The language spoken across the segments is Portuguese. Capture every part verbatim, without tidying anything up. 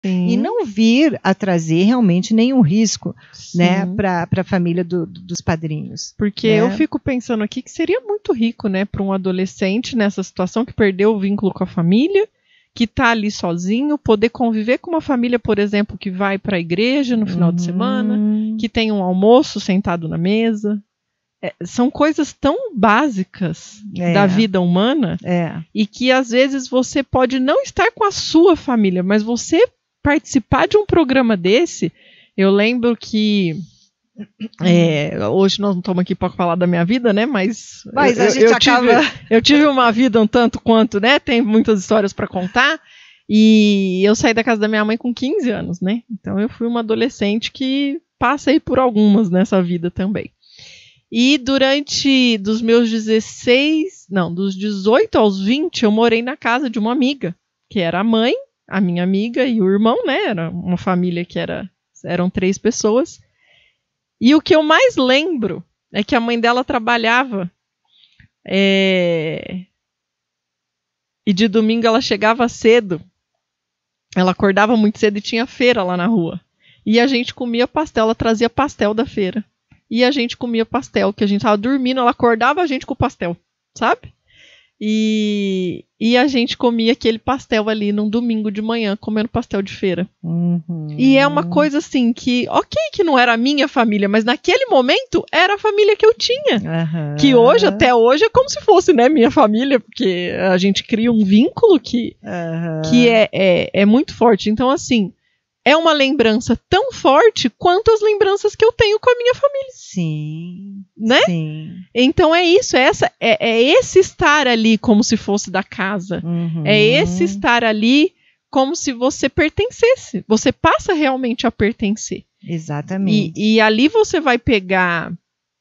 Sim. E não vir a trazer realmente nenhum risco, né, para a família do, dos padrinhos. Porque né? eu fico pensando aqui que seria muito rico, né, para um adolescente nessa situação que perdeu o vínculo com a família, que está ali sozinho, poder conviver com uma família, por exemplo, que vai para a igreja no final uhum. de semana, que tem um almoço sentado na mesa. É, são coisas tão básicas é. da vida humana é. e que às vezes você pode não estar com a sua família, mas você participar de um programa desse. Eu lembro que é, hoje nós não estamos aqui para falar da minha vida, né? Mas, mas eu, a gente eu, acaba... tive, eu tive uma vida um tanto quanto, né? Tem muitas histórias para contar. E eu saí da casa da minha mãe com quinze anos, né? Então eu fui uma adolescente que passei por algumas nessa vida também. E durante dos meus dezesseis, não, dos dezoito aos vinte, eu morei na casa de uma amiga, que era a mãe, a minha amiga e o irmão, né? Era uma família que era, eram três pessoas. E o que eu mais lembro é que a mãe dela trabalhava é... e de domingo ela chegava cedo. Ela acordava muito cedo e tinha feira lá na rua. E a gente comia pastel, ela trazia pastel da feira. E a gente comia pastel, que a gente tava dormindo, ela acordava a gente com o pastel, sabe? E, e a gente comia aquele pastel ali num domingo de manhã, comendo pastel de feira. Uhum. E é uma coisa assim que, ok que não era a minha família, mas naquele momento era a família que eu tinha. Uhum. Que hoje, até hoje, é como se fosse, né, minha família, porque a gente cria um vínculo que, uhum. que é, é, é muito forte. Então, assim, é uma lembrança tão forte quanto as lembranças que eu tenho com a minha família. Sim. Né? Sim. Então é isso, é, essa, é, é esse estar ali como se fosse da casa. Uhum. É esse estar ali como se você pertencesse. Você passa realmente a pertencer. Exatamente. E, e ali você vai pegar,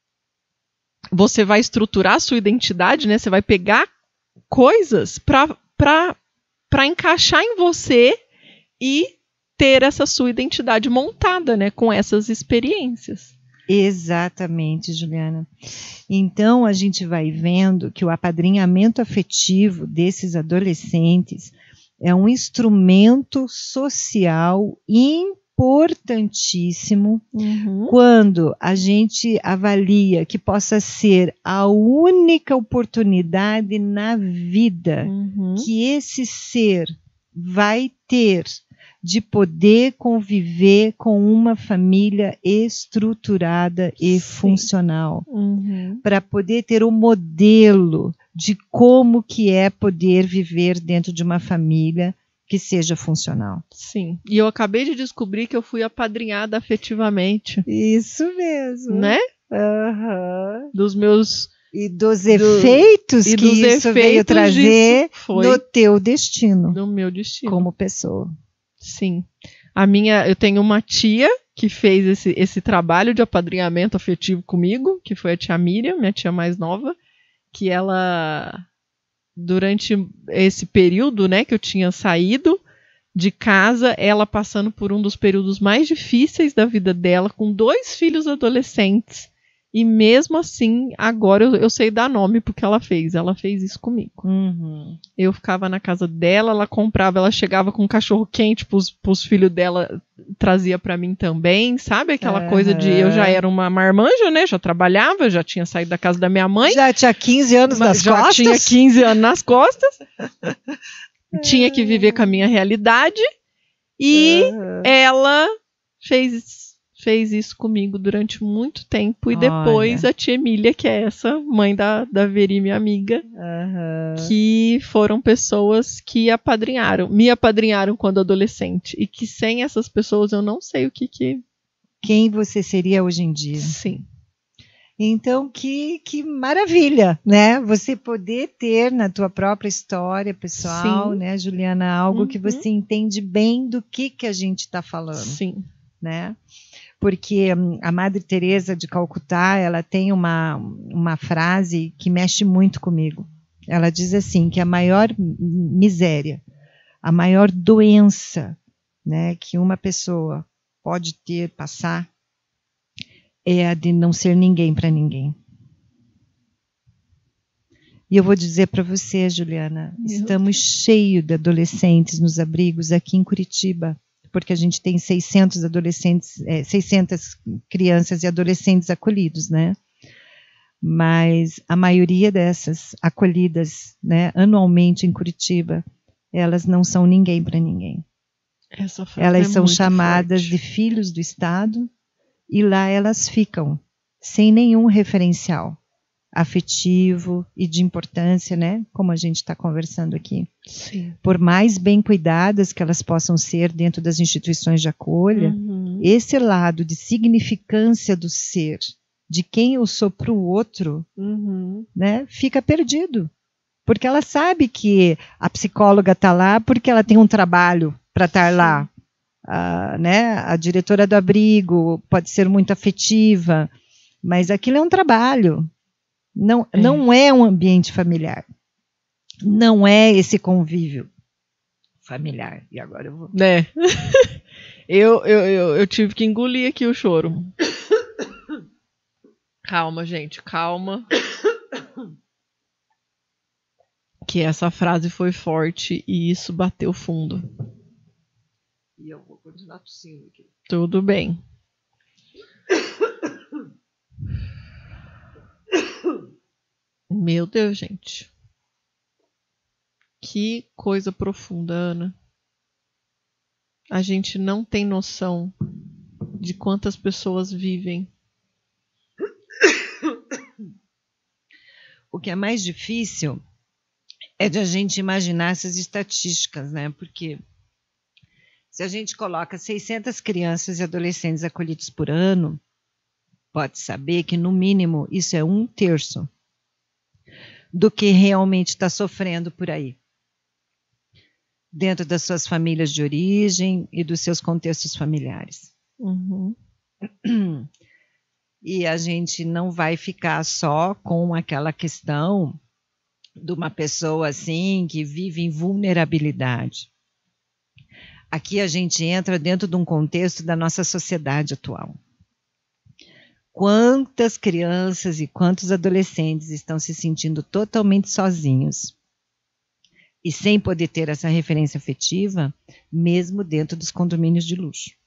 você vai estruturar a sua identidade, né? Você vai pegar coisas para para encaixar em você e ter essa sua identidade montada, né, com essas experiências. Exatamente, Juliana. Então, a gente vai vendo que o apadrinhamento afetivo desses adolescentes é um instrumento social importantíssimo uhum. quando a gente avalia que possa ser a única oportunidade na vida uhum. que esse ser vai ter de poder conviver com uma família estruturada e Sim. funcional, uhum. para poder ter um modelo de como que é poder viver dentro de uma família que seja funcional. Sim, e eu acabei de descobrir que eu fui apadrinhada afetivamente. Isso mesmo. Né? Uhum. Dos meus... E dos efeitos do, que e dos isso efeitos veio trazer foi no teu destino. No meu destino. Como pessoa. Sim. A minha, eu tenho uma tia que fez esse, esse trabalho de apadrinhamento afetivo comigo, que foi a tia Miriam, minha tia mais nova, que ela, durante esse período, né, que eu tinha saído de casa, ela passando por um dos períodos mais difíceis da vida dela, com dois filhos adolescentes. E mesmo assim, agora eu, eu sei dar nome porque ela fez. Ela fez isso comigo. Uhum. Eu ficava na casa dela, ela comprava, ela chegava com um cachorro quente pros, pros filhos dela, trazia pra mim também, sabe? Aquela uhum. coisa de eu já era uma marmanja, né? Já trabalhava, já tinha saído da casa da minha mãe. Já tinha quinze anos nas já costas. Já tinha quinze anos nas costas. Tinha que viver com a minha realidade. E uhum. ela fez fez isso comigo durante muito tempo. E depois Olha. a tia Emília, que é essa mãe da, da Veri, minha amiga, uhum. que foram pessoas que apadrinharam, me apadrinharam quando adolescente. E que sem essas pessoas eu não sei o que que... Quem você seria hoje em dia. Sim. Então, que, que maravilha, né? Você poder ter na tua própria história pessoal, Sim. né, Juliana, algo uhum. que você entende bem do que, que a gente está falando. Sim. Né? Porque a Madre Teresa de Calcutá, ela tem uma, uma frase que mexe muito comigo. Ela diz assim, que a maior miséria, a maior doença, né, que uma pessoa pode ter, passar, é a de não ser ninguém para ninguém. E eu vou dizer para você, Juliana, Meu estamos cheios de adolescentes nos abrigos aqui em Curitiba, porque a gente tem seiscentos adolescentes, é, seiscentas crianças e adolescentes acolhidos, né? Mas a maioria dessas acolhidas, né, anualmente em Curitiba, elas não são ninguém para ninguém. Essa frase Elas é são muito chamadas forte. de filhos do Estado e lá elas ficam sem nenhum referencial afetivo e de importância, né? Como a gente está conversando aqui. Sim. Por mais bem cuidadas que elas possam ser dentro das instituições de acolha, Uhum. esse lado de significância do ser, de quem eu sou para o outro, Uhum. né? Fica perdido. Porque ela sabe que a psicóloga está lá porque ela tem um trabalho para estar lá. A, né? A diretora do abrigo pode ser muito afetiva, mas aquilo é um trabalho. Não é. não é um ambiente familiar. Não é esse convívio familiar. E agora eu vou... É. eu, eu, eu, eu tive que engolir aqui o choro. Calma, gente, calma. Que essa frase foi forte e isso bateu fundo. E eu vou continuar tossindo aqui. Tudo bem. Meu Deus, gente. Que coisa profunda, Ana. A gente não tem noção de quantas pessoas vivem. O que é mais difícil é de a gente imaginar essas estatísticas, né? Porque se a gente coloca seiscentas crianças e adolescentes acolhidos por ano, pode saber que, no mínimo, isso é um terço do que realmente está sofrendo por aí, dentro das suas famílias de origem e dos seus contextos familiares. Uhum. E a gente não vai ficar só com aquela questão de uma pessoa assim que vive em vulnerabilidade. Aqui a gente entra dentro de um contexto da nossa sociedade atual. Quantas crianças e quantos adolescentes estão se sentindo totalmente sozinhos e sem poder ter essa referência afetiva, mesmo dentro dos condomínios de luxo.